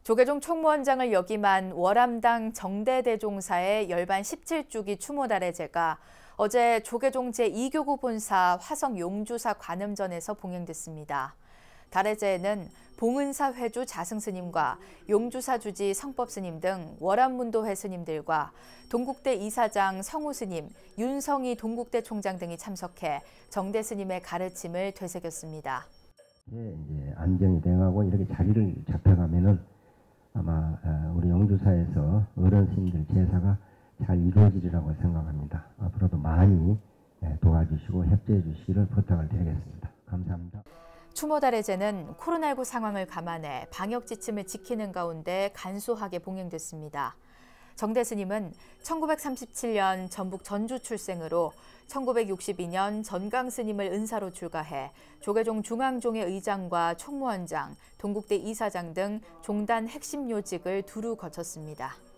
조계종 총무원장을 역임한 월암당 정대대종사의 열반 17주기 추모달의제가 어제 조계종 제2교구 본사 화성 용주사 관음전에서 봉행됐습니다. 달의제에는 봉은사 회주 자승스님과 용주사 주지 성법스님 등 월암문도회 스님들과 동국대 이사장 성우스님, 윤성희 동국대 총장 등이 참석해 정대 스님의 가르침을 되새겼습니다. 이제 안정이 돼가고 이렇게 자리를 잡혀가면은 아마 우리 용주사에서 어른 스님들 제사가 잘 이루어지리라고 생각합니다. 앞으로도 많이 도와주시고 협조해 주시기를 부탁을 드리겠습니다. 감사합니다. 추모달의제는 코로나19 상황을 감안해 방역 지침을 지키는 가운데 간소하게 봉행됐습니다. 정대 스님은 1937년 전북 전주 출생으로 1962년 전강 스님을 은사로 출가해 조계종 중앙종의 의장과 총무원장, 동국대 이사장 등 종단 핵심 요직을 두루 거쳤습니다.